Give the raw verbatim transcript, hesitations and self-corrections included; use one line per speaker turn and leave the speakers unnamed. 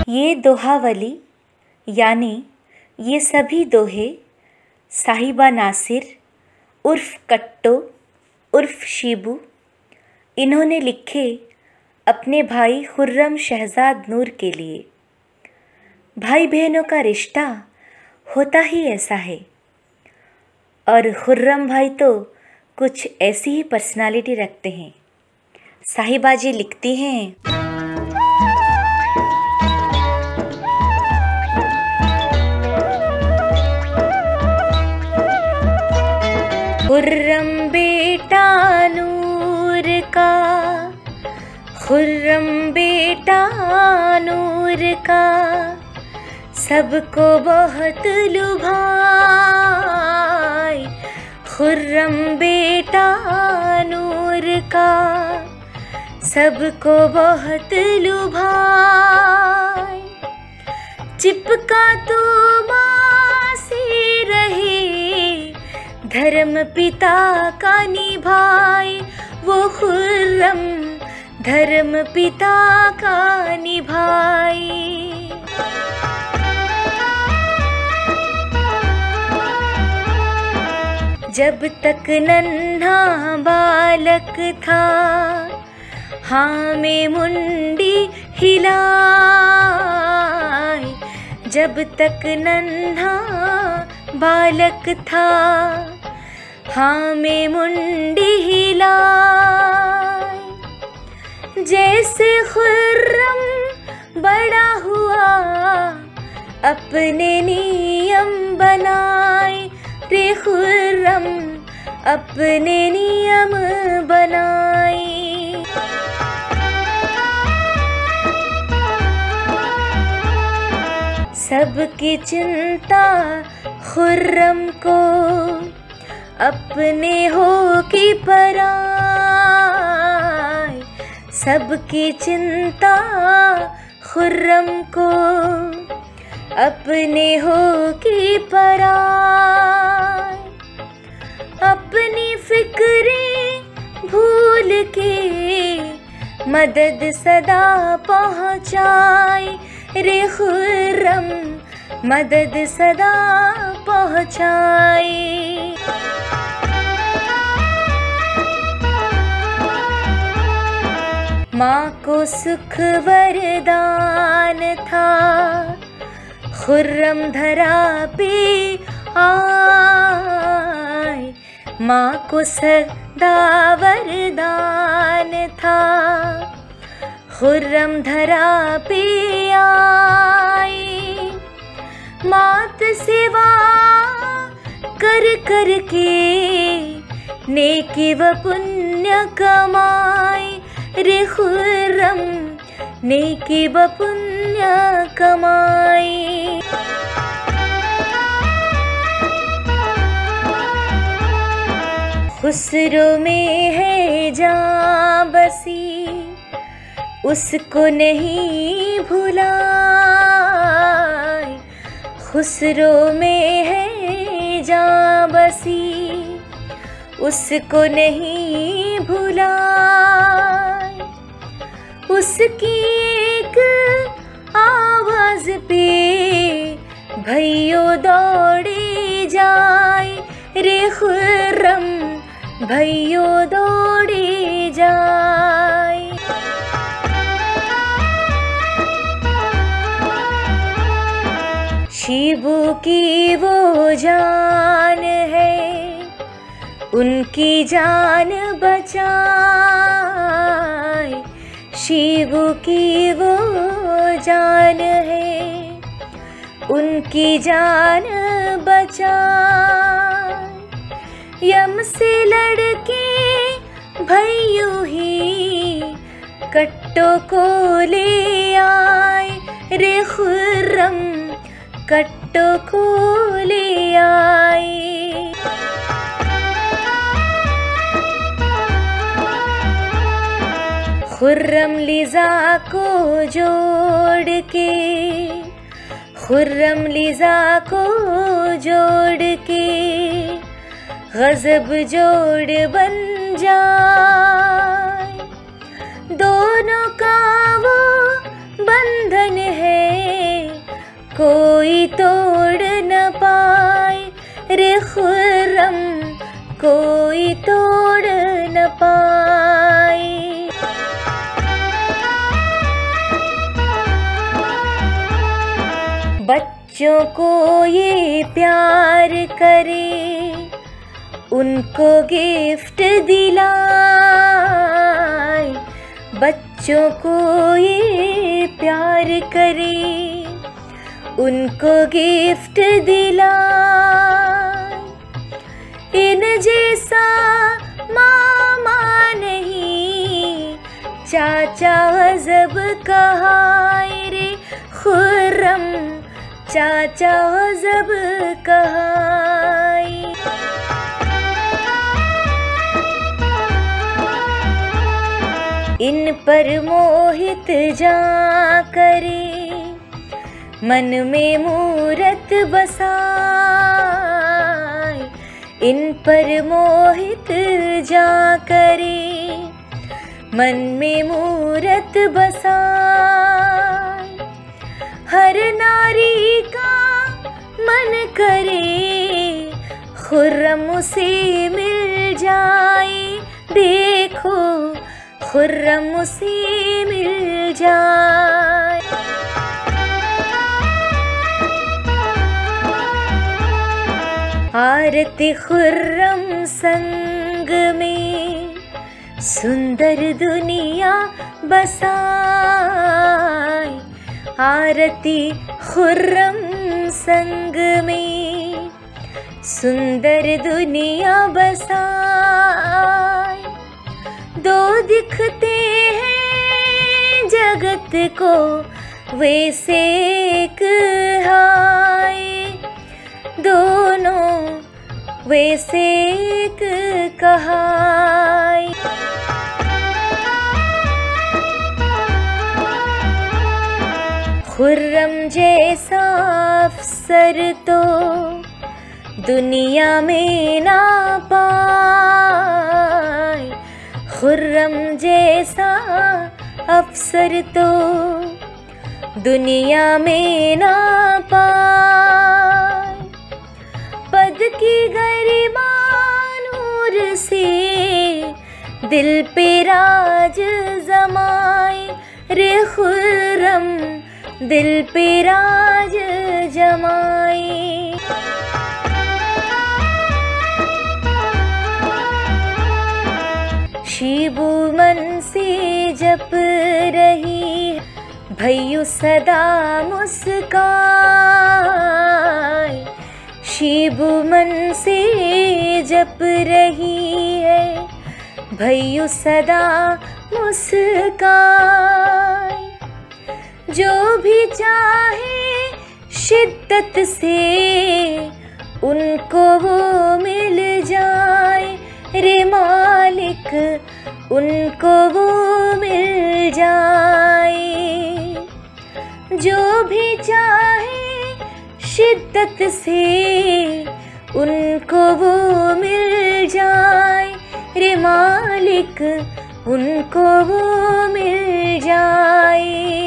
ये दोहावली यानी ये सभी दोहे साहिबा नासिर उर्फ कट्टो उर्फ शीबू इन्होंने लिखे अपने भाई खुर्रम शहजाद नूर के लिए। भाई बहनों का रिश्ता होता ही ऐसा है और खुर्रम भाई तो कुछ ऐसी ही पर्सनालिटी रखते हैं। साहिबा जी लिखती हैं, खुर्रम बेटा नूर का, खुर्रम बेटा नूर का, सबको बहुत लुभाए। खुर्रम बेटा नूर का, सबको बहुत लुभाए। चिपका तो माँ से रहे, धर्म पिता का निभाए। वो खुर्रम धर्म पिता का निभाए। जब तक नन्हा बालक था, हाँ में मुंडी हिलाए। जब तक नन्हा बालक था, हाँ में मुंडी हिलाए। जैसे खुर्रम बड़ा हुआ, अपने नियम बनाए। रे खुर्रम अपने नियम बनाए। सबकी चिंता खुर्रम को अपने हो की पराए। सबकी चिंता खुर्रम को अपने हो की पराए। अपनी फिक्रें भूल के मदद सदा पहुँचाए। रे खुर्रम मदद सदा पहुँचाए। माँ को सुख वरदान था, खुर्रम धरा पे आए। माँ को सदा वरदान था, खुर्रम धरा पे आए। मात सेवा कर कर के नेकी व पुण्य कमाए। रे खुर्रम नेकी व पुण्य कमाए। खुसरो में है जान बसी, उसको नहीं भुलाए। खुसरो में है जान बसी, उसको नहीं भुलाए। उसकी एक आवाज पे भइयों दौड़े जाए। रे खुर्रम भइयों दौड़े जाए। शीबू की वो जान है, उनकी जान बचाए। शीबू की वो जान है, उनकी जान बचाए। यम से लड़के भइयों ही कट्टो को ले आए। रे खुर्रम कट्टो को ले आए। खुर्रम लिज़ा को जोड़ के, खुर्रम लिज़ा को जोड़ के गज़ब जोड़ बन जाए। दोनों का वो बंधन है कोई तोड़ न पाए रे खुर्रम, कोई तोड़ न पाए। बच्चों को ये प्यार करे, उनको गिफ्ट दिलाए। बच्चों को ये प्यार करे, उनको गिफ्ट दिलाए। इन जैसा मामा नहीं, चाचा गजब कहाए रे खुर्रम, चाचा गजब कहाए। इन पर मोहित जा करे, मन में मूरत बसाए। इन पर मोहित जा करे, मन में मूरत बसाए। हर नारी का मन करे, खुर्रम उसे मिल जाए। देखो खुर्रम उसे मिल जाए। आरती खुर्रम संग में, सुंदर दुनिया बसाए। आरती खुर्रम संग में, सुंदर दुनिया बसाए। दो दिखते हैं जगत को, वैसे एक हाय। दोनों वैसे एक कहाय। खुर्रम जैसा अफसर तो दुनिया में ना पाए। खुर्रम जैसा अफसर तो दुनिया में ना पाए। पद की गरिमा नूर से दिल पे राज जमाए रे खुर्रम, दिल पे राज जमाए। शीबू मन से जप रही भैयू सदा मुस्काए। शीबू मन से जप रही है भैयू सदा मुस्काए। जो भी चाहे शिद्दत से उनको वो मिल जाए रे मालिक, उनको वो मिल जाए। जो भी चाहे शिद्दत से उनको वो मिल जाए रे मालिक, उनको वो मिल जाए।